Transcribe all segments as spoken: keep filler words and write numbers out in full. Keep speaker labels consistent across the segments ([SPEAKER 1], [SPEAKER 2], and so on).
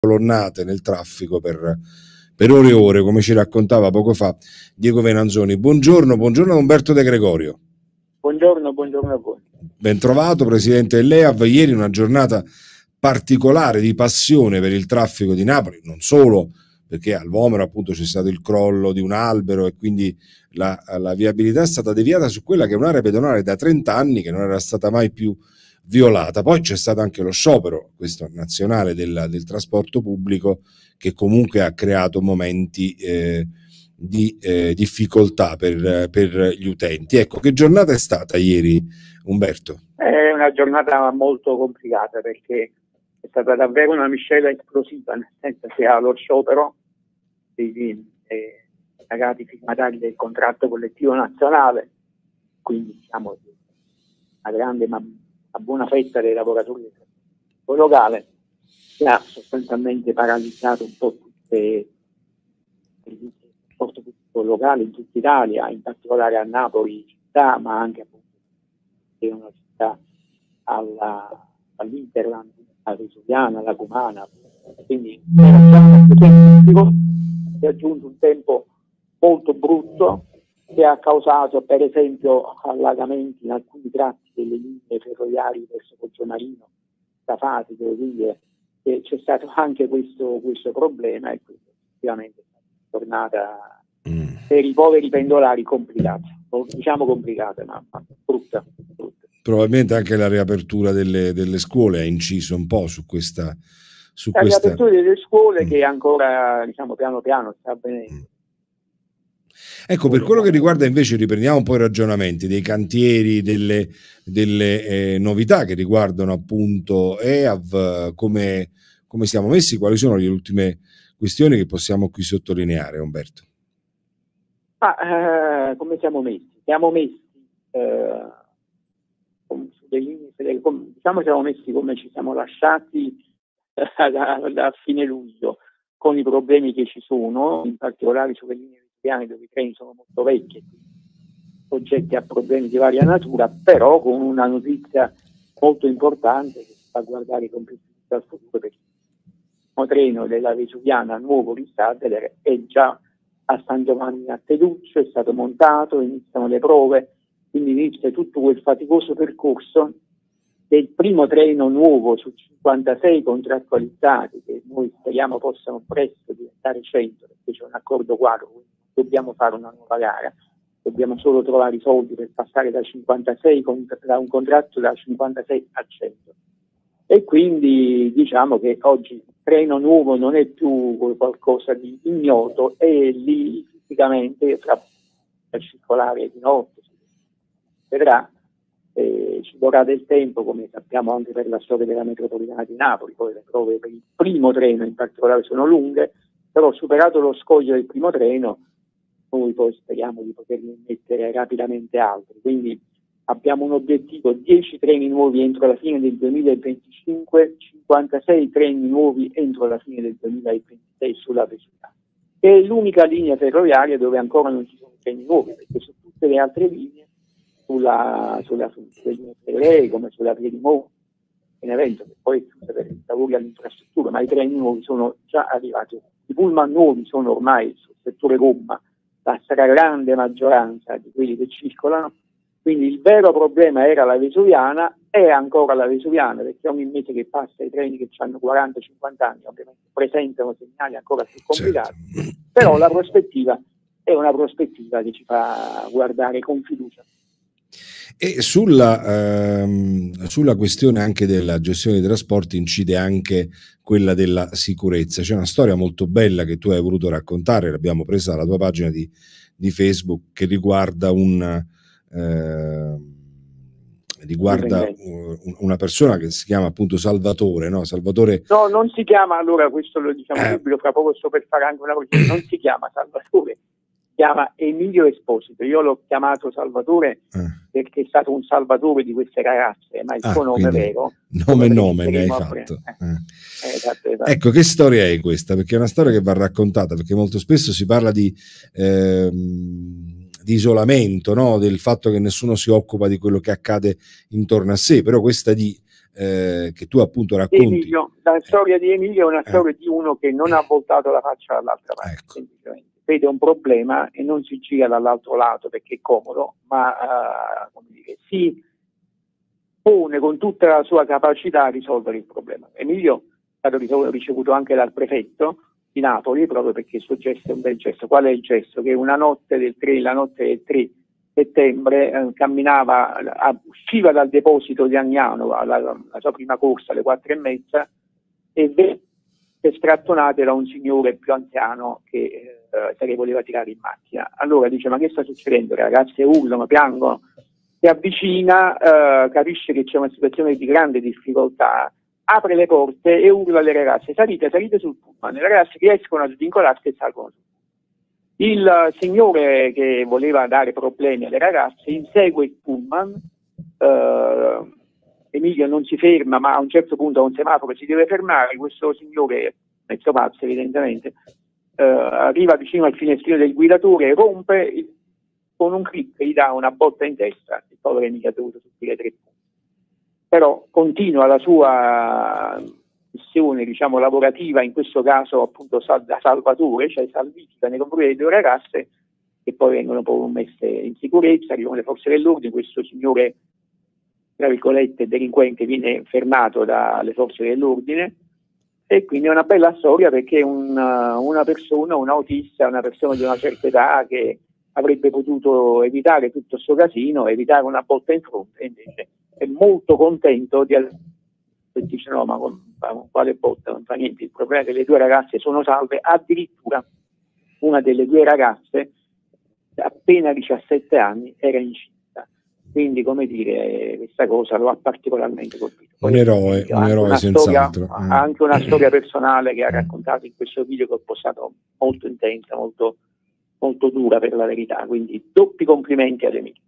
[SPEAKER 1] colonnate nel traffico per, per ore e ore, come ci raccontava poco fa Diego Venanzoni. Buongiorno, buongiorno a Umberto De Gregorio.
[SPEAKER 2] Buongiorno, buongiorno a voi.
[SPEAKER 1] Ben trovato, presidente dell'E A V. Ieri una giornata particolare di passione per il traffico di Napoli, non solo perché al Vomero appunto c'è stato il crollo di un albero e quindi la, la viabilità è stata deviata su quella che è un'area pedonale da trenta anni che non era stata mai più violata. Poi c'è stato anche lo sciopero, questo nazionale, del, del trasporto pubblico, che comunque ha creato momenti eh, di eh, difficoltà per, per gli utenti. Ecco, che giornata è stata ieri, Umberto?
[SPEAKER 2] È una giornata molto complicata perché è stata davvero una miscela esplosiva, nel senso che allo sciopero dei eh, ragazzi firmatari del contratto collettivo nazionale, quindi diciamo una grande ma una buona fetta dei lavoratori del trasporto locale, che ha sostanzialmente paralizzato un po' tutte il trasporto pubblico locale in tutta Italia, in particolare a Napoli città, ma anche appunto che è una città alla, all'Interland, alla Vesuviana, alla Cumana, quindi si è aggiunto un tempo molto brutto che ha causato per esempio allagamenti in alcuni tratti delle linee ferroviarie verso Poggiomarino, Stafati, devo dire che c'è stato anche questo, questo problema e quindi effettivamente è stata una giornata mm. per i poveri pendolari complicata, diciamo complicata ma, ma brutta, brutta.
[SPEAKER 1] Probabilmente anche la riapertura delle, delle scuole ha inciso un po' su questa su
[SPEAKER 2] la
[SPEAKER 1] questa...
[SPEAKER 2] riapertura delle scuole mm. che ancora diciamo piano piano sta avvenendo.
[SPEAKER 1] Mm. Ecco, per quello che riguarda invece, riprendiamo un po' i ragionamenti dei cantieri, delle, delle eh, novità che riguardano appunto E A V, come, come siamo messi, quali sono le ultime questioni che possiamo qui sottolineare, Umberto?
[SPEAKER 2] Ah, eh, come siamo messi? Siamo messi eh, sulle linee, come, diciamo siamo messi come ci siamo lasciati da, da, da fine luglio, con i problemi che ci sono, in particolare sulle linee dove i treni sono molto vecchi, soggetti a problemi di varia natura, però con una notizia molto importante che si fa guardare con più al futuro, perché il treno della Vesuviana nuovo di Stadler è già a San Giovanni a Teduccio, è stato montato, iniziano le prove, quindi inizia tutto quel faticoso percorso del primo treno nuovo su cinquantasei contrattualizzati che noi speriamo possano presto diventare cento, perché c'è un accordo quadro, dobbiamo fare una nuova gara, dobbiamo solo trovare i soldi per passare da cinquantasei da un contratto da cinquantasei a cento. E quindi diciamo che oggi il treno nuovo non è più qualcosa di ignoto, è lì fisicamente fra a circolare di notte, si vedrà, eh, ci vorrà del tempo, come sappiamo anche per la storia della metropolitana di Napoli, poi le prove per il primo treno in particolare sono lunghe, però superato lo scoglio del primo treno noi poi speriamo di poterne mettere rapidamente altri, quindi abbiamo un obiettivo: dieci treni nuovi entro la fine del duemilaventicinque, cinquantasei treni nuovi entro la fine del duemilaventisei sulla Vesuviana, che è l'unica linea ferroviaria dove ancora non ci sono treni nuovi, perché su tutte le altre linee, sulla, sulla, sulle linee ferroviarie come sulla Via di Mo, in evento che poi è chiusa per i lavori all'infrastruttura, ma i treni nuovi sono già arrivati, i pullman nuovi sono ormai sul settore gomma la stragrande maggioranza di quelli che circolano, quindi il vero problema era la Vesuviana, è ancora la Vesuviana, perché ogni mese che passa i treni che hanno quaranta cinquanta anni ovviamente presentano segnali ancora più complicati, certo. Però la prospettiva è una prospettiva che ci fa guardare con fiducia.
[SPEAKER 1] E sulla, ehm, sulla questione anche della gestione dei trasporti incide anche quella della sicurezza. C'è una storia molto bella che tu hai voluto raccontare, l'abbiamo presa dalla tua pagina di, di Facebook, che riguarda un eh, riguarda una persona che si chiama appunto Salvatore, no? Salvatore.
[SPEAKER 2] No, non si chiama, allora questo lo diciamo eh. subito, fra poco sto per fare anche una cosa, non si chiama Salvatore, si chiama Emilio Esposito. Io l'ho chiamato Salvatore eh. perché è stato un salvatore di queste ragazze, ma il
[SPEAKER 1] ah,
[SPEAKER 2] suo nome vero,
[SPEAKER 1] nome e nome ne hai fatto. Eh.
[SPEAKER 2] Eh, esatto, esatto.
[SPEAKER 1] Ecco, che storia è questa? Perché è una storia che va raccontata, perché molto spesso si parla di ehm, di isolamento, no? Del fatto che nessuno si occupa di quello che accade intorno a sé, però questa di eh, che tu appunto racconti.
[SPEAKER 2] Emilio, la storia di Emilio è una storia eh. di uno che non ha voltato la faccia dall'altra parte, ecco. Semplicemente vede un problema e non si gira dall'altro lato perché è comodo, ma uh, come dire, si pone con tutta la sua capacità a risolvere il problema. Emilio è stato ricevuto anche dal prefetto di Napoli proprio perché il suo gesto è un bel gesto. Qual è il gesto? Che una notte del tre, la notte del tre settembre eh, camminava, a, usciva dal deposito di Agnano, la, la sua prima corsa alle quattro e mezza, e venne strattonato da un signore più anziano che eh, se ne voleva tirare in macchina. Allora dice: ma che sta succedendo? Le ragazze urlano, piangono. Si avvicina, eh, capisce che c'è una situazione di grande difficoltà, apre le porte e urla alle ragazze: salite, salite sul pullman. Le ragazze riescono a svincolarsi e salgono sul pullman. Il signore che voleva dare problemi alle ragazze insegue il pullman. eh, Emilio non si ferma, ma a un certo punto a un semaforo si deve fermare. Questo signore, mezzo pazzo evidentemente, eh, arriva vicino al finestrino del guidatore, rompe, il, con un clic gli dà una botta in testa. Il povero Emilio ha dovuto subire tre punti. Però continua la sua missione, diciamo, lavorativa, in questo caso appunto sal- da salvatore, cioè salvifica nei confronti delle due ragazze, che poi vengono poi messe in sicurezza, arrivano le forze dell'ordine. Questo signore, tra virgolette, delinquente, viene fermato dalle forze dell'ordine, e quindi è una bella storia perché una, una persona, un autista, una persona di una certa età che avrebbe potuto evitare tutto questo casino, evitare una botta in fronte, invece è molto contento di e dice: no, ma con, con quale botta, non fa niente, il problema è che le due ragazze sono salve. Addirittura una delle due ragazze, appena diciassette anni, era incinta. Quindi, come dire, questa cosa lo ha particolarmente colpito.
[SPEAKER 1] Un eroe, un eroe senz'altro.
[SPEAKER 2] Ha anche una storia personale che ha raccontato in questo video, che ho postato, molto intensa, molto, molto dura per la verità. Quindi doppi complimenti ad Emilio.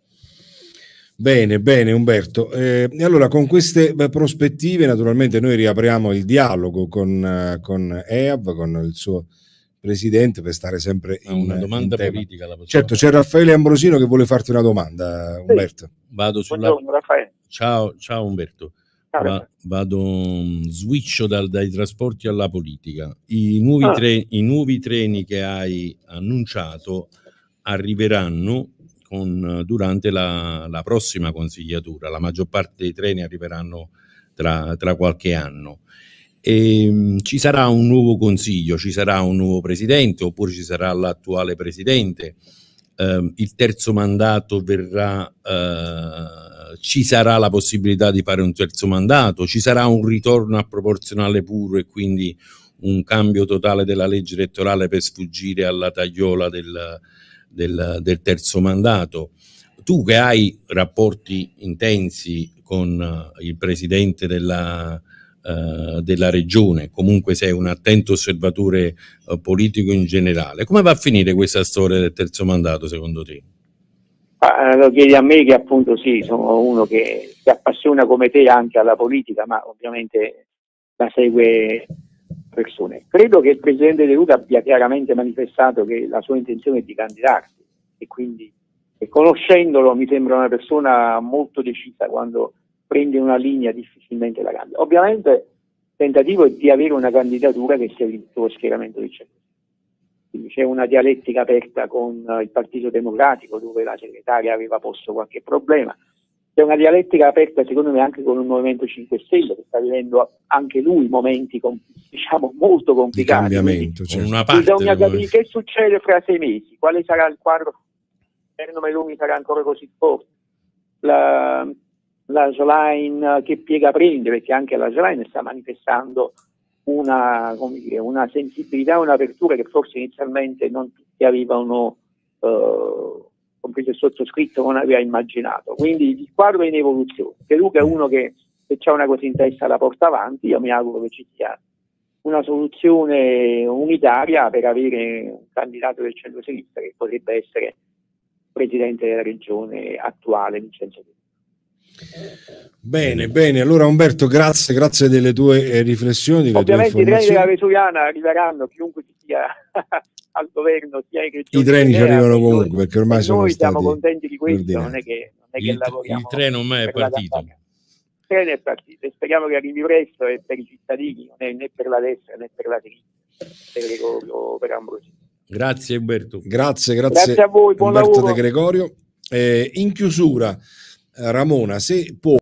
[SPEAKER 1] Bene, bene Umberto. Eh, e allora, con queste prospettive naturalmente noi riapriamo il dialogo con, con E A V, con il suo presidente, per stare sempre in,
[SPEAKER 3] una domanda
[SPEAKER 1] in
[SPEAKER 3] politica. La
[SPEAKER 1] certo, c'è Raffaele Ambrosino che vuole farti una domanda, Umberto.
[SPEAKER 3] Vado sulla...
[SPEAKER 2] Buongiorno, Raffaele.
[SPEAKER 3] Ciao, ciao Umberto.
[SPEAKER 2] Ciao,
[SPEAKER 3] Va, vado, switcho dal, dai trasporti alla politica. I nuovi, ah. tre, I nuovi treni che hai annunciato arriveranno con, durante la, la prossima consigliatura. La maggior parte dei treni arriveranno tra, tra qualche anno. E, ci sarà un nuovo consiglio, ci sarà un nuovo presidente, oppure ci sarà l'attuale presidente. Eh, il terzo mandato verrà, eh, ci sarà la possibilità di fare un terzo mandato, ci sarà un ritorno a proporzionale puro e quindi un cambio totale della legge elettorale per sfuggire alla tagliola del, del, del terzo mandato. Tu che hai rapporti intensi con uh, il presidente della, uh, della regione, comunque sei un attento osservatore uh, politico in generale, come va a finire questa storia del terzo mandato secondo te?
[SPEAKER 2] Ah, lo chiedi a me, che appunto sì, sono uno che si appassiona come te anche alla politica, ma ovviamente la segue persone. Credo che il presidente De Luca abbia chiaramente manifestato che la sua intenzione è di candidarsi, e quindi, e conoscendolo, mi sembra una persona molto decisa. Quando prende una linea difficilmente la cambia. Ovviamente il tentativo è di avere una candidatura che sia il suo schieramento di centro. Quindi c'è una dialettica aperta con il Partito Democratico, dove la segretaria aveva posto qualche problema. C'è una dialettica aperta, secondo me, anche con il Movimento cinque Stelle, che sta vivendo anche lui momenti, diciamo, molto complicati.
[SPEAKER 1] Di cambiamento,
[SPEAKER 3] cioè. Una parte
[SPEAKER 2] bisogna capire che succede fra sei mesi, quale sarà il quadro. Il governo Meloni sarà ancora così forte, la, la Schlein che piega prende, perché anche la Schlein sta manifestando una, come dire, una sensibilità, un'apertura che forse inizialmente non tutti avevano, eh, compreso il sottoscritto, non aveva immaginato. Quindi il quadro è in evoluzione. De Luca è uno che, se c'è una cosa in testa, la porta avanti. Io mi auguro che ci sia una soluzione unitaria per avere un candidato del centro-sinistra che potrebbe essere presidente della regione attuale, Vincenzo De Luca.
[SPEAKER 1] Bene, bene, allora Umberto, grazie, grazie delle tue eh, riflessioni.
[SPEAKER 2] Ovviamente i treni della Vesuviana arriveranno, chiunque sia al governo, sia in regione.
[SPEAKER 1] I treni ci arrivano comunque,
[SPEAKER 2] noi,
[SPEAKER 1] perché ormai sono
[SPEAKER 2] noi
[SPEAKER 1] stati
[SPEAKER 2] siamo contenti di questo,
[SPEAKER 1] ordinati.
[SPEAKER 2] non è che, non è che
[SPEAKER 3] il,
[SPEAKER 2] lavoriamo.
[SPEAKER 3] Il treno mai è partito.
[SPEAKER 2] treno è partito e speriamo che arrivi presto, e per i cittadini, non è né per la destra né per la sinistra, per Gregorio, per Ambrosini.
[SPEAKER 3] Grazie Umberto.
[SPEAKER 1] Grazie, grazie,
[SPEAKER 2] grazie a voi, buon
[SPEAKER 1] Umberto
[SPEAKER 2] lavoro.
[SPEAKER 1] De Gregorio. Eh, in chiusura, eh, Ramona, se può